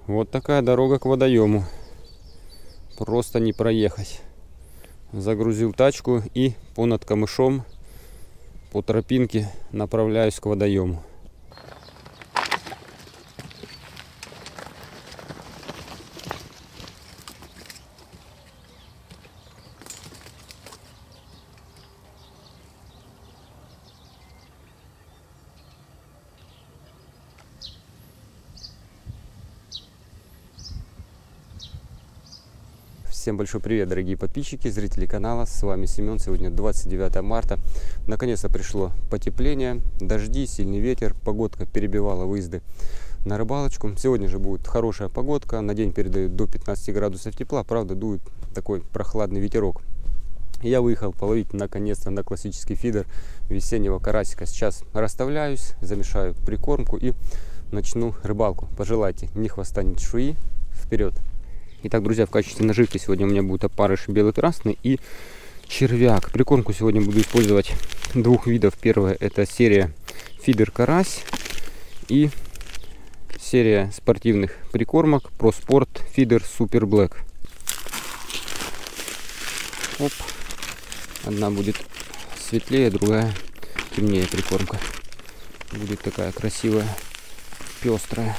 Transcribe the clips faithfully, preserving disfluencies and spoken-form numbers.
Вот такая дорога к водоему. Просто не проехать. Загрузил тачку и понад камышом по тропинке направляюсь к водоему. Всем большой привет, дорогие подписчики, зрители канала. С вами Семен. Сегодня двадцать девятое марта. Наконец-то пришло потепление. Дожди, сильный ветер. Погодка перебивала выезды на рыбалочку. Сегодня же будет хорошая погодка. На день передают до пятнадцати градусов тепла. Правда, дует такой прохладный ветерок. Я выехал половить наконец-то на классический фидер весеннего карасика. Сейчас расставляюсь, замешаю прикормку и начну рыбалку. Пожелайте ни хвоста, ни чешуи. Вперед! Итак, друзья, в качестве наживки сегодня у меня будет опарыш белый-красный и червяк. Прикормку сегодня буду использовать двух видов. Первая — это серия фидер карась и серия спортивных прикормок ProSport Feeder Super Black. Оп. Одна будет светлее, другая темнее прикормка. Будет такая красивая, пестрая.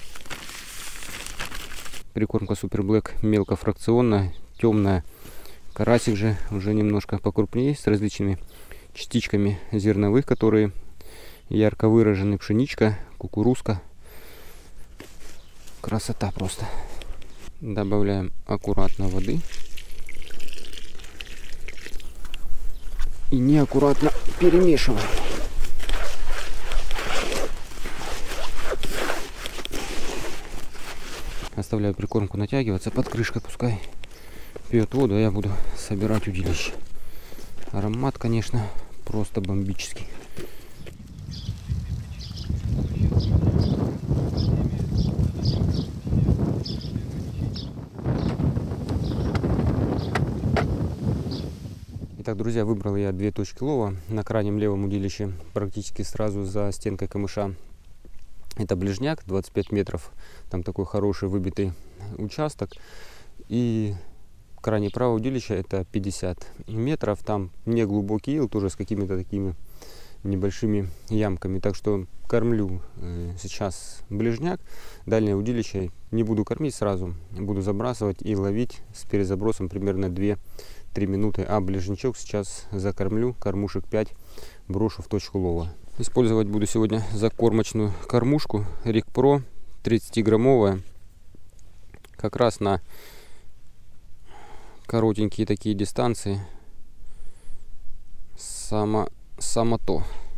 Прикормка Super Black мелкофракционная, темная. Карасик же уже немножко покрупнее, с различными частичками зерновых, которые ярко выражены. Пшеничка, кукурузка. Красота просто. Добавляем аккуратно воды. И неаккуратно перемешиваем. Оставляю прикормку натягиваться, под крышкой пускай пьет воду, а я буду собирать удилище. Аромат, конечно, просто бомбический. Итак, друзья, выбрал я две точки лова на крайнем левом удилище, практически сразу за стенкой камыша. Это ближняк, двадцать пять метров, там такой хороший выбитый участок. И крайне правое удилище — это пятьдесят метров, там не глубокий ил, тоже с какими-то такими небольшими ямками. Так что кормлю э, сейчас ближняк, дальнее удилище не буду кормить сразу, буду забрасывать и ловить с перезабросом примерно две-три минуты. А ближнячок сейчас закормлю, кормушек пять, брошу в точку лова. Использовать буду сегодня закормочную кормушку Rig Pro тридцатиграммовая. Как раз на коротенькие такие дистанции. Само, само то.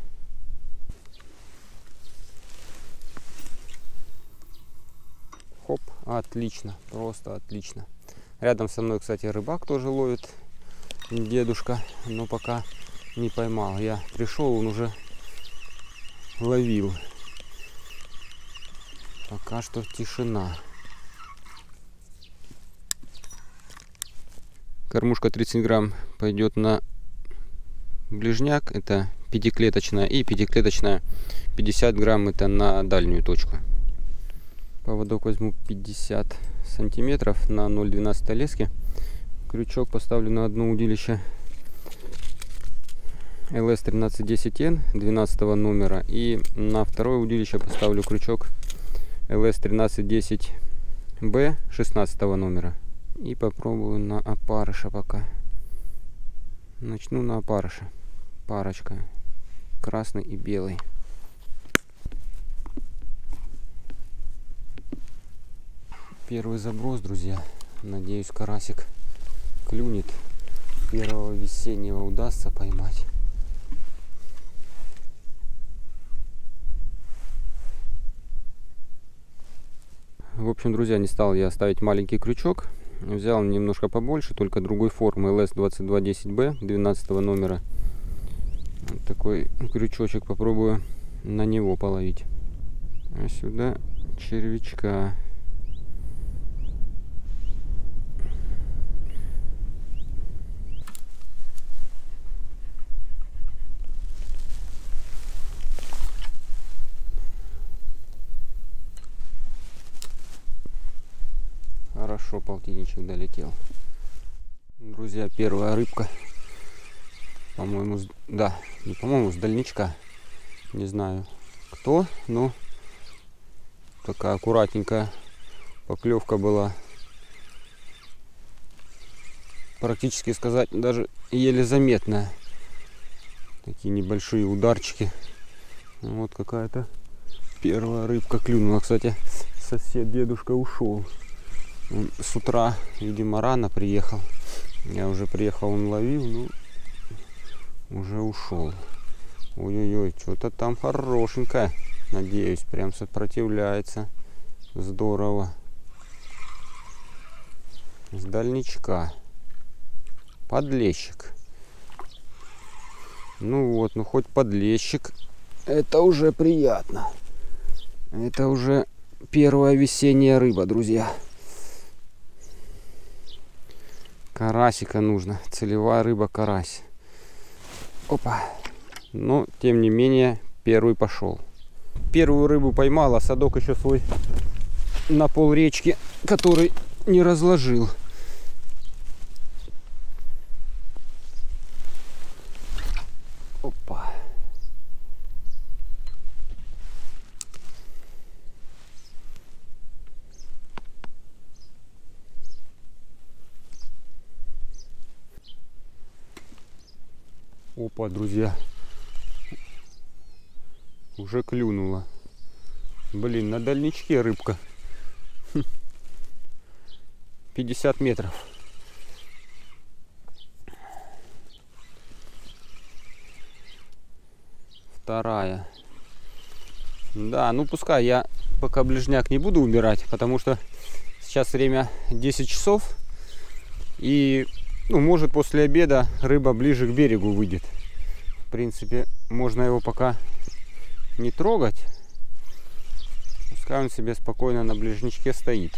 Хоп, отлично, просто отлично. Рядом со мной, кстати, рыбак тоже ловит, дедушка, но пока не поймал. Я пришел, он уже ловил. Пока что тишина. Кормушка тридцать грамм пойдет на ближняк, это пятиклеточная, и пятиклеточная пятьдесят грамм, это на дальнюю точку. Поводок возьму пятьдесят сантиметров на ноль двенадцать леске. Крючок поставлю на одно удилище эл эс тринадцать десять эн двенадцатого номера, и на второе удилище поставлю крючок эл эс тринадцать десять бэ шестнадцатого номера. И попробую на опарыша пока. Начну на опарыша. Парочка, красный и белый. Первый заброс, друзья. Надеюсь, карасик клюнет. Первого весеннего удастся поймать. В общем, друзья, не стал я ставить маленький крючок. Взял немножко побольше, только другой формы, эл эс двадцать два десять бэ двенадцатого номера. Вот такой крючочек, попробую на него половить. А сюда червячка. Хорошо, полтинничек долетел. Друзья, первая рыбка. По-моему, с... да, не по-моему, с дальничка. Не знаю кто, но такая аккуратненькая поклевка была. Практически сказать, даже еле заметная. Такие небольшие ударчики. Вот какая-то первая рыбка клюнула. Кстати, сосед дедушка ушел. Он с утра, видимо, рано приехал. Я уже приехал, он ловил, ну уже ушел. Ой-ой-ой, что-то там хорошенькое. Надеюсь, прям сопротивляется. Здорово. С дальничка. Подлещик. Ну вот, ну хоть подлещик. Это уже приятно. Это уже первая весенняя рыба, друзья. Карасика нужно. Целевая рыба карась. Опа. Но, тем не менее, первый пошел. Первую рыбу поймал, а садок еще свой на пол речки, который не разложил. Опа. Опа, друзья. Уже клюнула. Блин, на дальничке рыбка. пятьдесят метров. Вторая. Да, ну пускай я пока ближняк не буду убирать, потому что сейчас время десять часов. И, ну, может, после обеда рыба ближе к берегу выйдет. В принципе, можно его пока не трогать. Пускай он себе спокойно на ближничке стоит.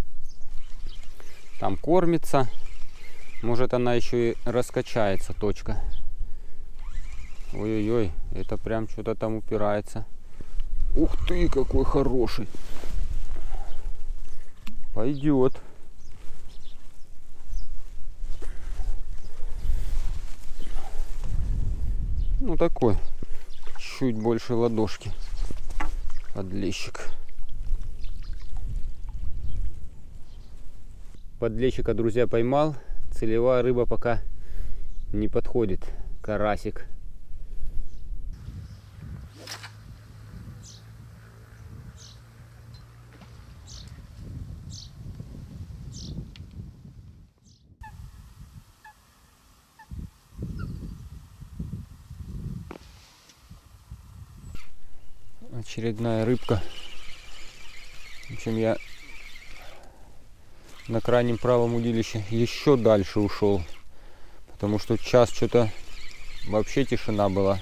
Там кормится. Может, она еще и раскачается, точка. Ой-ой-ой, это прям что-то там упирается. Ух ты, какой хороший. Пойдет. Ну такой, чуть больше ладошки. Подлещик. Подлещика, друзья, поймал. Целевая рыба пока не подходит. Карасик. Очередная рыбка. В общем, я на крайнем правом удилище еще дальше ушел, потому что час что-то вообще тишина была.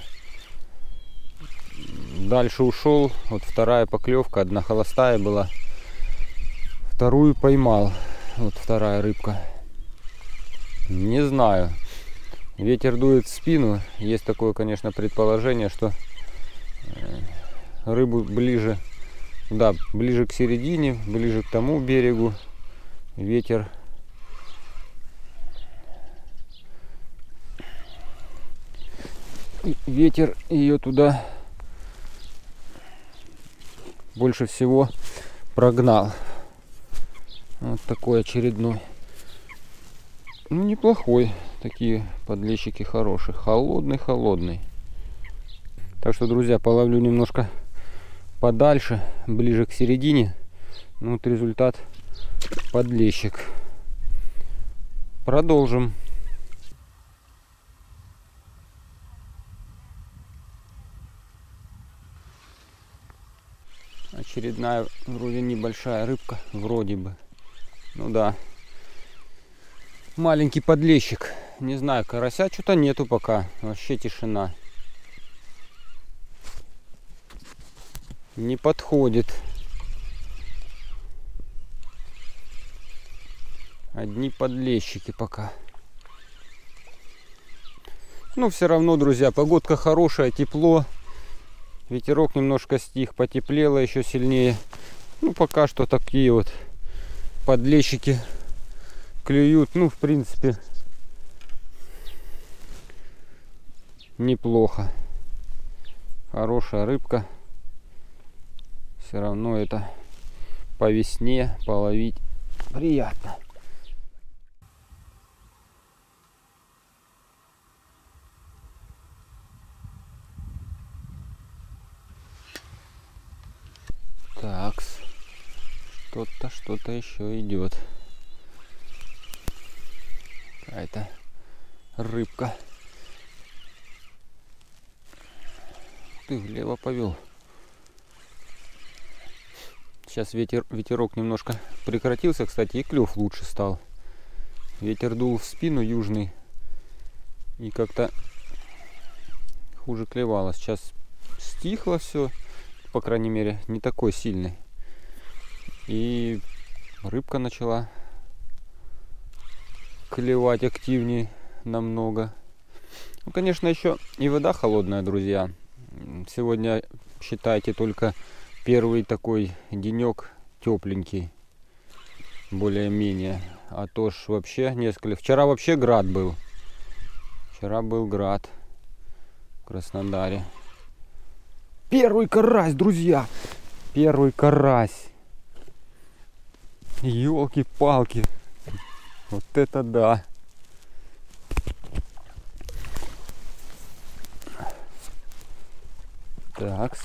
Дальше ушел. Вот вторая поклевка, одна холостая была, вторую поймал. Вот вторая рыбка. Не знаю, ветер дует в спину. Есть такое, конечно, предположение, что рыбу ближе, да, ближе к середине, ближе к тому берегу ветер ветер ее туда больше всего прогнал. Вот такой очередной. Ну, неплохой. Такие подлещики хорошие. Холодный, холодный. Так что, друзья, половлю немножко подальше, ближе к середине. Ну, вот результат: подлещик. Продолжим. Очередная вроде небольшая рыбка, вроде бы. Ну да. Маленький подлещик. Не знаю, карася что-то нету пока. Вообще тишина. Не подходит. Одни подлещики пока. Ну, все равно, друзья, погодка хорошая, тепло. Ветерок немножко стих, потеплело еще сильнее. Ну, пока что такие вот Подлещики клюют, ну, в принципе, неплохо. Хорошая рыбка. Все равно это по весне половить приятно. Так, что-то, что-то еще идет. Какая-то рыбка. Ты влево повел. Сейчас ветер, ветерок немножко прекратился, кстати, и клев лучше стал. Ветер дул в спину южный, и как-то хуже клевало. Сейчас стихло все, по крайней мере, не такой сильный. И рыбка начала клевать активнее намного. Ну, конечно, еще и вода холодная, друзья. Сегодня, считайте, только первый такой денек тепленький, более-менее. А то ж вообще несколько... Вчера вообще град был. Вчера был град в Краснодаре. Первый карась, друзья! Первый карась. Ёлки-палки. Вот это да. Так.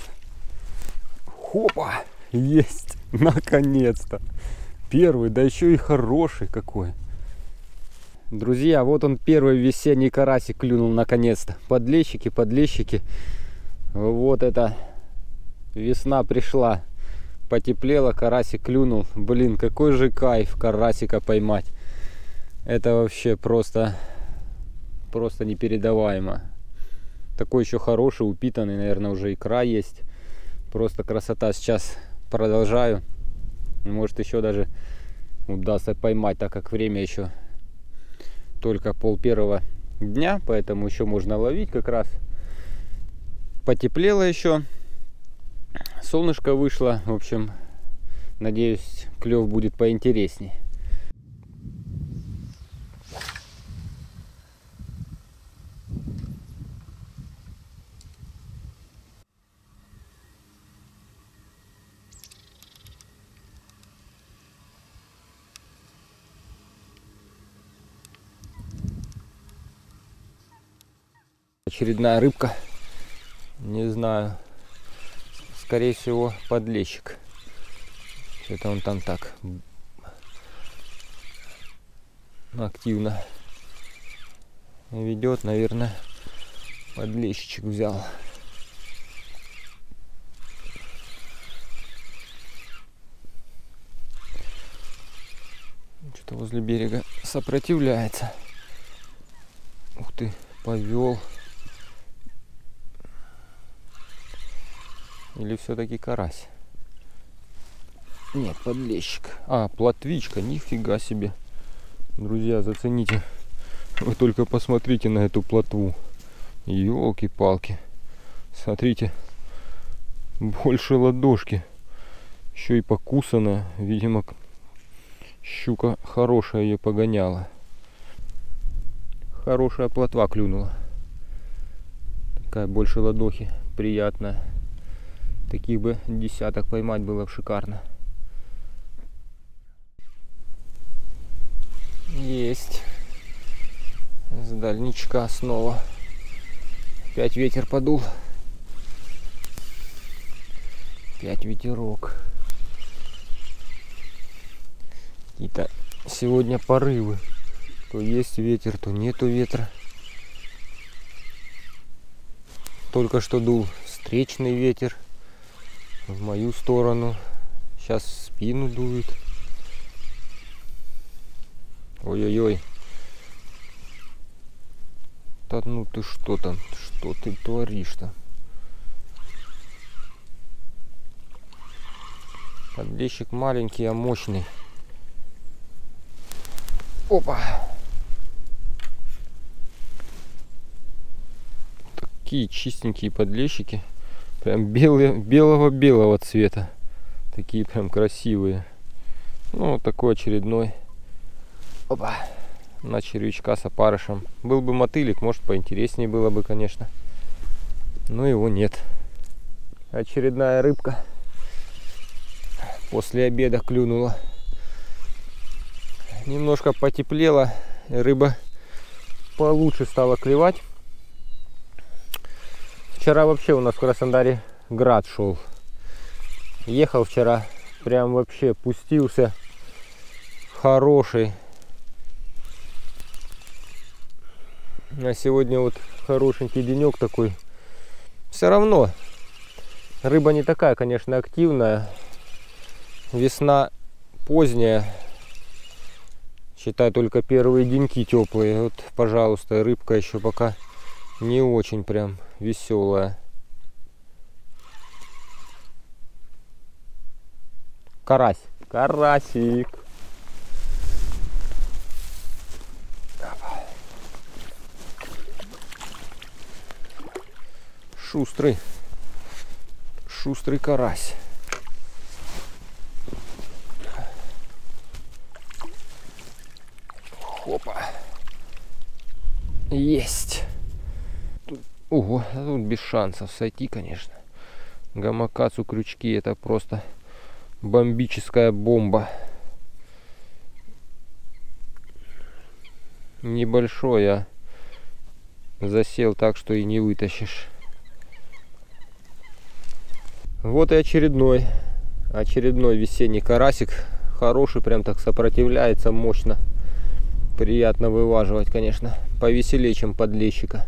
Хопа! Есть! Наконец-то! Первый, да еще и хороший какой. Друзья, вот он, первый весенний карасик клюнул наконец-то. Подлещики, подлещики. Вот это весна пришла. Потеплело, карасик клюнул. Блин, какой же кайф карасика поймать. Это вообще просто, просто непередаваемо. Такой еще хороший, упитанный, наверное, уже икра есть. Просто красота. Сейчас продолжаю. Может, еще даже удастся поймать, так как время еще только пол первого дня, поэтому еще можно ловить как раз. Потеплело еще, солнышко вышло. В общем, надеюсь, клев будет поинтересней. Очередная рыбка. Не знаю. Скорее всего, подлещик. Это он там так активно ведет. Наверное, подлещичек взял. Что-то возле берега сопротивляется. Ух ты, повел. Или все-таки карась? Нет, подлещик. А, плотвичка, нифига себе. Друзья, зацените. Вы только посмотрите на эту плотву. Ёлки-палки. Смотрите. Больше ладошки. Еще и покусанная. Видимо, щука хорошая ее погоняла. Хорошая плотва клюнула. Такая больше ладохи. Приятная. Таких бы десяток поймать было бы шикарно. Есть. С дальничка снова. Опять ветер подул. Опять ветерок. Какие-то сегодня порывы. То есть ветер, то нету ветра. Только что дул встречный ветер в мою сторону. Сейчас в спину дует. Ой-ой-ой. Да ну ты что там? Что ты творишь-то? Подлещик маленький, а мощный. Опа! Такие чистенькие подлещики. Прям белые, белого-белого цвета. Такие прям красивые. Ну, вот такой очередной. Опа. На червячка с опарышем. Был бы мотылик, может, поинтереснее было бы, конечно. Но его нет. Очередная рыбка. После обеда клюнула. Немножко потеплело. Рыба получше стала клевать. Вчера вообще у нас в Краснодаре град шел. Ехал вчера, прям вообще пустился. Хороший. А сегодня вот хорошенький денек такой. Все равно рыба не такая, конечно, активная. Весна поздняя. Считай, только первые деньки теплые. Вот, пожалуйста, рыбка еще пока не очень прям веселая. Карась. Карасик. Шустрый. Шустрый карась. Хопа. Есть. Тут, ого, тут без шансов сойти, конечно. Гамакацу крючки — это просто бомбическая бомба. Небольшой, а засел так, что и не вытащишь. Вот и очередной, очередной весенний карасик. Хороший, прям так сопротивляется мощно. Приятно вываживать, конечно. Повеселее, чем подлещика.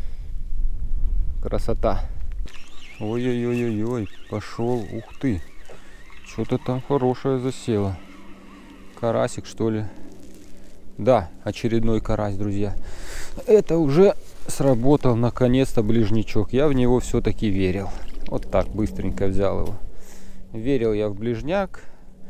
Красота. Ой-ой-ой-ой, пошел. Ух ты. Что-то там хорошее засело. Карасик, что ли? Да, очередной карась, друзья. Это уже сработал наконец-то ближнячок. Я в него все-таки верил. Вот так быстренько взял его. Верил я в ближняк.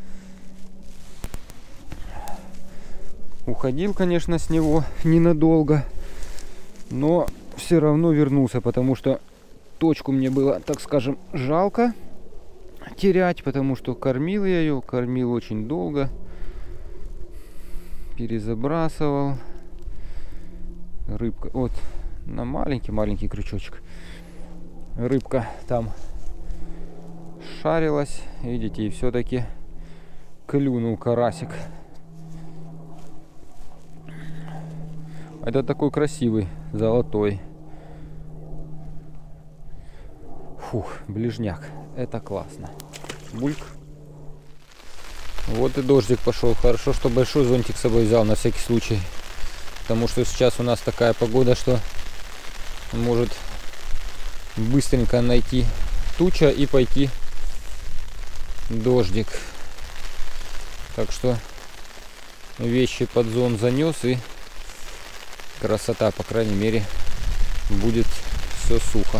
Уходил, конечно, с него ненадолго. Но все равно вернулся, потому что точку мне было, так скажем, жалко терять, потому что кормил я ее, кормил очень долго. Перезабрасывал. Рыбка, вот, на маленький-маленький крючочек. Рыбка там шарилась, видите, и все-таки клюнул карасик. Это такой красивый, золотой. Фух, ближняк, это классно. Бульк. Вот и дождик пошел. Хорошо, что большой зонтик с собой взял на всякий случай. Потому что сейчас у нас такая погода, что может быстренько найти туча и пойти дождик. Так что вещи под зонт занес, и красота, по крайней мере, будет все сухо.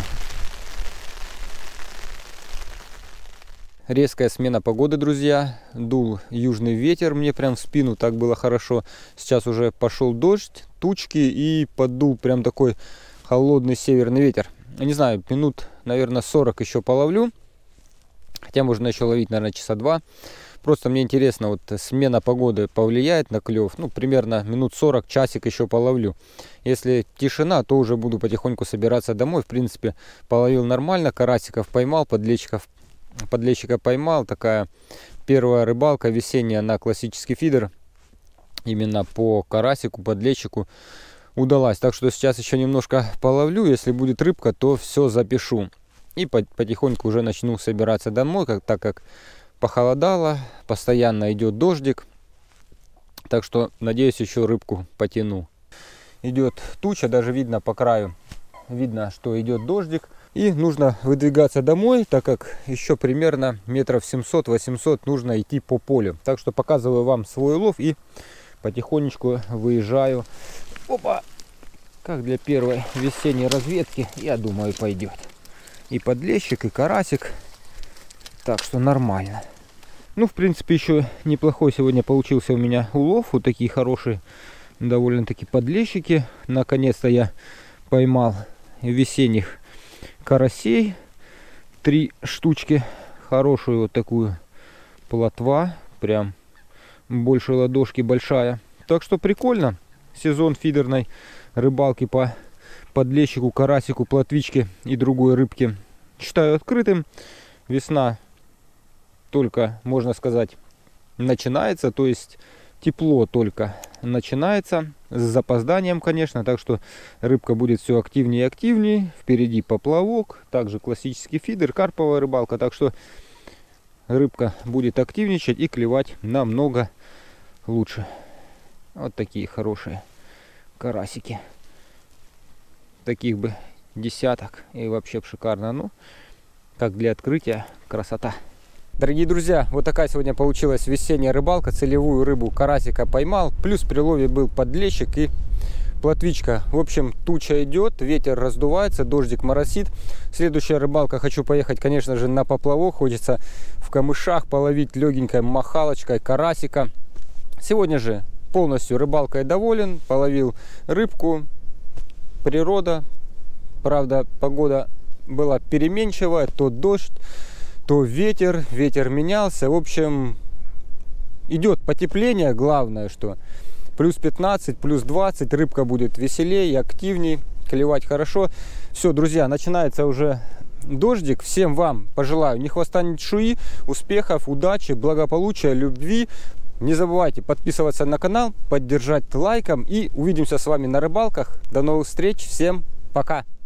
Резкая смена погоды, друзья. Дул южный ветер мне прям в спину, так было хорошо. Сейчас уже пошел дождь, тучки, и подул прям такой холодный северный ветер. Не знаю, минут, наверное, сорок еще половлю. Хотя можно еще ловить, наверное, часа два. Просто мне интересно, вот смена погоды повлияет на клев. Ну, примерно минут сорок, часик еще половлю. Если тишина, то уже буду потихоньку собираться домой. В принципе, половил нормально, карасиков поймал, подлещиков, подлещика поймал. Такая первая рыбалка весенняя на классический фидер. Именно по карасику, подлещику удалась. Так что сейчас еще немножко половлю. Если будет рыбка, то все запишу. И потихоньку уже начну собираться домой, как, так как похолодало, постоянно идет дождик. Так что, надеюсь, еще рыбку потяну. Идет туча, даже видно по краю. Видно, что идет дождик. И нужно выдвигаться домой, так как еще примерно метров семьсот-восемьсот нужно идти по полю. Так что показываю вам свой улов и потихонечку выезжаю. Опа! Как для первой весенней разведки, я думаю, пойдет. И подлещик, и карасик. Так что нормально. Ну, в принципе, еще неплохой сегодня получился у меня улов. Вот такие хорошие довольно-таки подлещики. Наконец-то я поймал весенних карасей. Три штучки. Хорошую вот такую плотва. Прям больше ладошки большая. Так что прикольно. Сезон фидерной рыбалки по подлещику, карасику, плотвичке и другой рыбке считаю открытым. Весна только, можно сказать, начинается, то есть тепло только начинается, с запозданием, конечно, так что рыбка будет все активнее и активнее. Впереди поплавок, также классический фидер, карповая рыбалка, так что рыбка будет активничать и клевать намного лучше. Вот такие хорошие карасики. Таких бы десяток, и вообще шикарно. Ну, как для открытия, красота. Дорогие друзья, вот такая сегодня получилась весенняя рыбалка. Целевую рыбу карасика поймал, плюс при лове был подлещик и плотвичка. В общем, туча идет, ветер раздувается, дождик моросит. Следующая рыбалка, хочу поехать, конечно же, на поплавок. Хочется в камышах половить легенькой махалочкой карасика. Сегодня же полностью рыбалкой доволен, половил рыбку. Природа, правда, погода была переменчивая, то дождь, то ветер, ветер менялся. В общем, идет потепление, главное, что плюс пятнадцать, плюс двадцать, рыбка будет веселее, активнее, клевать хорошо. Все, друзья, начинается уже дождик. Всем вам пожелаю ни хвоста, ни чешуи, успехов, удачи, благополучия, любви. Не забывайте подписываться на канал, поддержать лайком, и увидимся с вами на рыбалках. До новых встреч, всем пока!